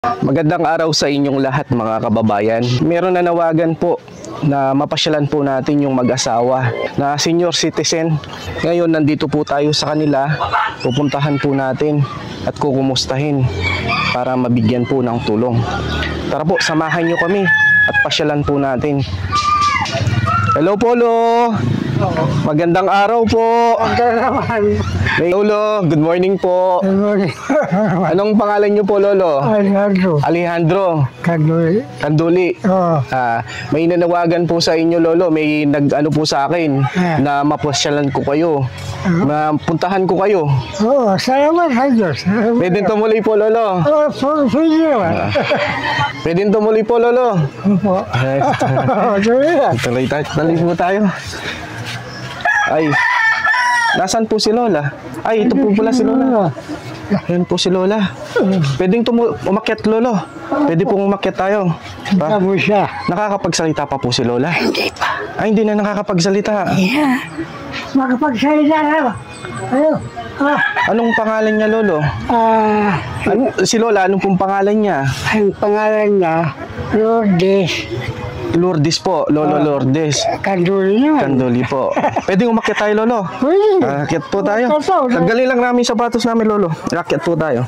Magandang araw sa inyong lahat mga kababayan. Meron na nawagan po na mapasyalan po natin yung mag-asawa na senior citizen. Ngayon nandito po tayo sa kanila. Pupuntahan po natin at kukumustahin para mabigyan po ng tulong. Tara po, samahan nyo kami at pasyalan po natin. Hello Polo! Magandang araw po. Lolo, good morning po. Good morning. Anong pangalan niyo po, Lolo? Alejandro. Alejandro. Kanduli. Kanduli. Oo. May nanawagan po sa inyo, Lolo. May nag-ano po sa akin na mapasyalan ko kayo. Mapuntahan ko kayo. Oo, salamat sa Diyos. Pwede tumuloy po, Lolo. Oo, pwede naman. Pwede tumuloy po, Lolo. Opo. Tuloy po tayo. Ay, nasaan po si Lola? Ay, ito po pala si Lola. Ayan po si Lola. Pwedeng umakyat, Lolo. Pwede pong umakyat tayo. Tamo siya. Nakakapagsalita pa po si Lola? Hindi pa. Ay, hindi na nakakapagsalita. Yeah. Makapagsalita na. Ayun. Anong pangalan niya, Lolo? Si Lola, anong pong pangalan niya? Ang pangalan niya, Lourdes. Lourdes po, Lolo Lourdes. Kanduli naman. Kanduli po. Pwedeng umakyat tayo, Lolo. Pwede. Akyat po tayo. Tanggalin lang namin sapatos namin, Lolo. Akyat po tayo.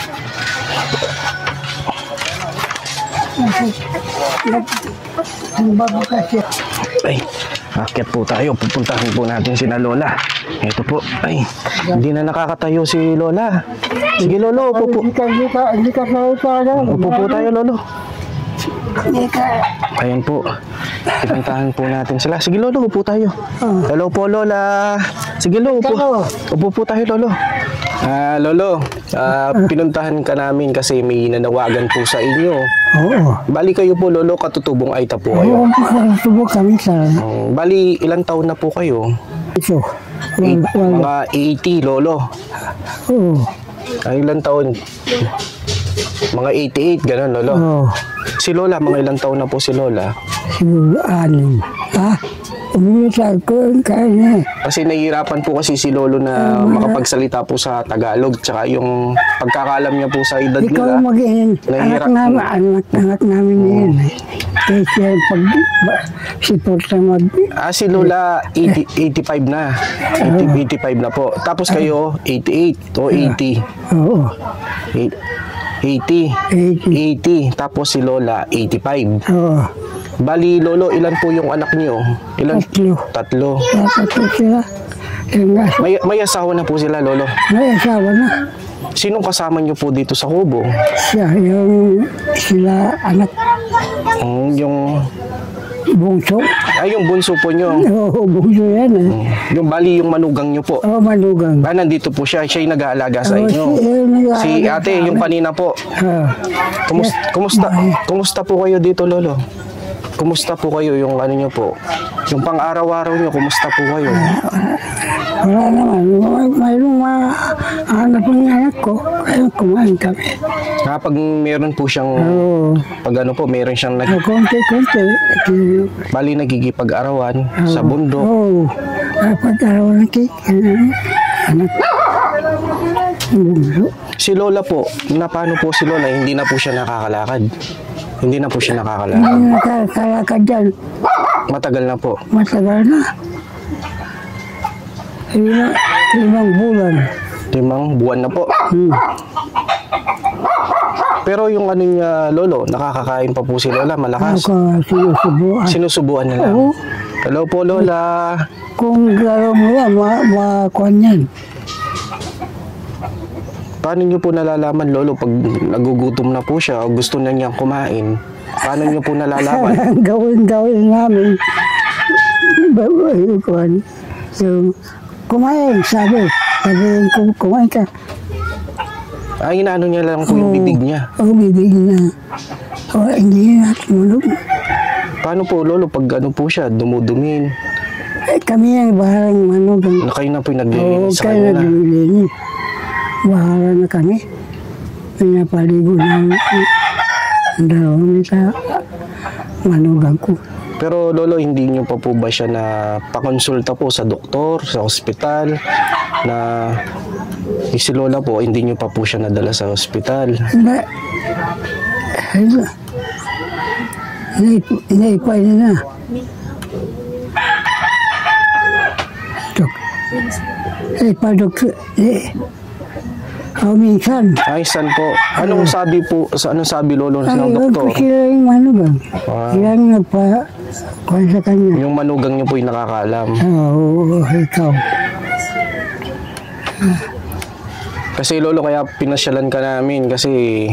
Ang bago kasi. Ay, akyat po tayo. Pupuntahin po natin si na Lola. Ito po. Ay, hindi na nakakatayo si Lola. Sige, Lolo. Upo po. Hindi ka sa Upo po tayo, Lolo. Hindi ka. Ayan po. Ipuntahan po natin sila. Sige, Lolo. Upo tayo. Hello po, Lola. Sige, Lolo. Upo po tayo, Lolo. Lolo, pinuntahan ka namin kasi may nanawagan po sa inyo. Oo. Bali kayo po, Lolo, katutubong Aita po kayo. Oo, katutubong kami sa... Bali, ilang taon na po kayo? Ito. Mga 80, Lolo. Oo. Ilang taon? Mga 88, gano'n, Lolo. Oo. Si Lola, mga ilang taon na po si Lola? Siguro 6. Umiitan ko yung kanya. Kasi nahihirapan po kasi si Lolo na makapagsalita po sa Tagalog, tsaka yung pagkakalam niya po sa edad nila. Ikaw mag-iin. Anak namin yan. Kasi pag-siporta si Lola 85 na. 85 na po. Tapos kayo 88 o 80. Oo. 80. Tapos si Lola 85. Oo. Bali, Lolo, ilan po yung anak niyo? Ilan? Tatlo. Tatlo sila. May asawa na po sila, Lolo? May asawa na. Sinong kasama niyo po dito sa kubo? Sila anak. Yung bungso. Ay, yung bunso po niyo. Oo, bungso yan. Yung bali, yung manugang niyo po. Oo, manugang. Nandito po siya. Siya'y nag-aalaga sa inyo. Si ate, yung kanina po. Kumusta po kayo dito, Lolo? Kumusta po kayo yung ano nyo po? Yung pang-araw-araw nyo, kumusta po kayo? Wala naman. Mayroong anak ng anak ko. Kaya kumain kami. Pag meron po siyang, pag ano po, meron siyang konti-konti. Bali, nagigipag-arawan sa bundok. Oo. Pag-arawan ng anak. Si Lola po, paano po si Lola? Hindi na po siya nakakalakad. Hindi na po siya nakakalakad. Hindi nakakalakad dyan. Matagal na po. Matagal na. 5 buwan. 5 buwan na po. Pero yung ano niya, Lolo, nakakakain pa po si Lola, malakas. Sinusubuan. Sinusubuan na lang. Hello po, Lola. Kung gano'n mo yan, makakuan yan. Paano niyo po nalalaman, Lolo, pag nagugutom na po siya o gusto na niyang kumain? Paano niyo po nalalaman? Gawin namin. Yung kumain, sabi kumain ka. Ay, inaano niya lang po yung bibig niya. Oo, bibig niya. Hindi na tumulog. Paano po, Lolo, pag ano po siya, dumudumin? Kami ang baharang manugang. Kayo na po yung naglilinis sa kanya na. naglilinis. Bahala na kami. Pinapaligo namin ang dalawang sa manugang ko. Pero Lolo, hindi niyo pa po ba siya na pakonsulta po sa doktor, sa ospital, na si Lola po, hindi niyo pa po siya nadala sa ospital? Hindi. Naipay na. Padok. Minsan. Ay, saan po? Anong sabi po, anong sabi lolo ng doktor? Sila yung manugang. Sila yung nagpa-kuhan sa kanya. Yung manugang niyo po yung nakakaalam. Oo, ikaw. Kasi lolo, kaya pinasyalan ka namin kasi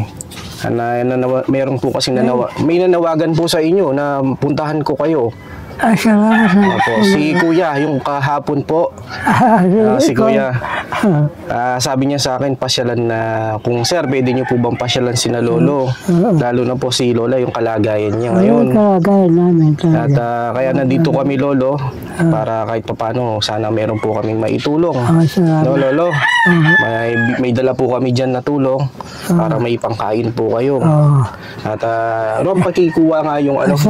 meron po kasi may nanawagan po sa inyo na puntahan ko kayo. Salamat na. Opo, si Kuya, yung kahapon po. Si Kuya. Sabi niya sa akin, pasyalan na kung sir, pwede niyo po bang pasyalan si na lolo? Lalo na po si lola, yung kalagayan niya ngayon. Kalagayan namin. At kaya nandito kami lolo, para kahit papano, sana meron po kaming maitulong. No, lolo? May dala po kami dyan na tulong para may pangkain po kayo. At Rom, pakikuha nga yung ano,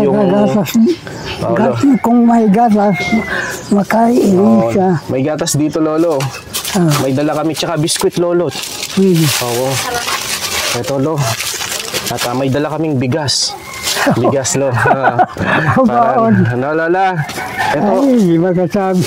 Kung may gatas, makain siya. May gatas dito, lolo. May dala kami, tsaka biskwit, lolo. Oo. Ito, lo. At may dala kaming bigas. Bigas, lo. Ano, lola? Ito. Ay, hindi makasabi.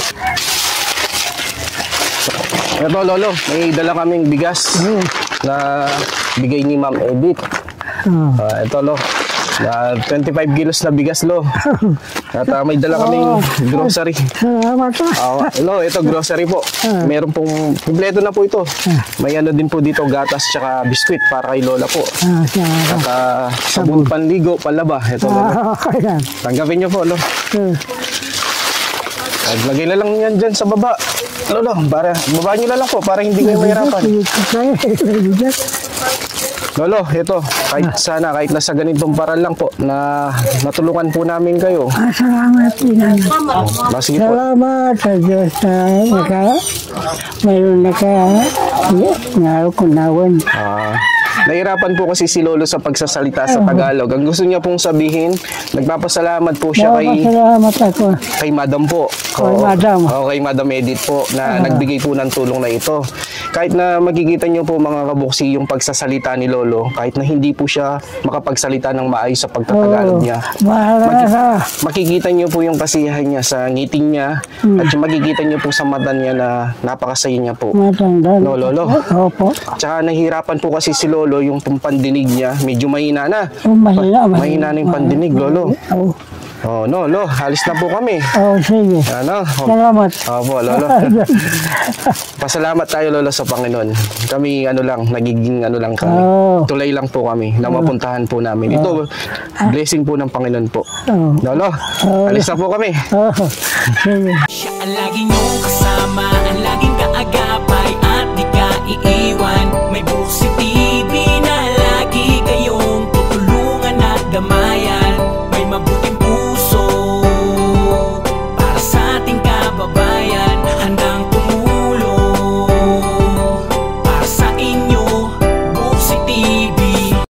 Ito, lolo. May dala kaming bigas na bigay ni Ma'am Edith. Ito, lo. 25 kilos na bigas, lo. At may dala kaming grocery. Salamat ka. Lo, ito grocery po. Meron pong kompleto na po ito. May ano din po dito, gatas tsaka biskwit para kay lola po. At sabon panligo, palaba. Ito, lo. Tanggapin niyo po, lo. At lagay na lang yan dyan sa baba. Lolo, baba niyo na lang po para hindi kayo mahirapan. Lolo, ito, kahit nasa ganitong paral lang po, na natulungan po namin kayo. Salamat din. Sige po. Salamat sa Diyos na mayroon nakunawan. Nahirapan po kasi si Lolo sa pagsasalita sa Tagalog. Ang gusto niya pong sabihin, nagpapasalamat po siya kay Madam po. Kay Madam Edith po na nagbigay po ng tulong na ito. Kahit na makikita niyo po mga kabuksi yung pagsasalita ni Lolo, kahit na hindi po siya makapagsalita ng maayos sa pagtatagalog niya. Makikita niyo po yung kasiyahan niya sa ngiting niya at yung makikita niyo po sa mata niya na napakasaya niya po. No, Lolo? Opo. Tsaka nahihirapan po kasi si Lolo yung pandinig niya, medyo mahina na. Mahina na yung pandinig, Lolo. No, Lolo, halis na po kami. Sige. Salamat. Opo, Lolo. Pasalamat tayo, Lolo, sa Panginoon. Kami, nagiging kami. Tulay lang po kami na mapuntahan po namin. Ito, blessing po ng Panginoon po. Lolo, halis na po kami. Sige. Siya ang lagi niyong kasama, ang laging kaagapay at di ka iiwan. May buksi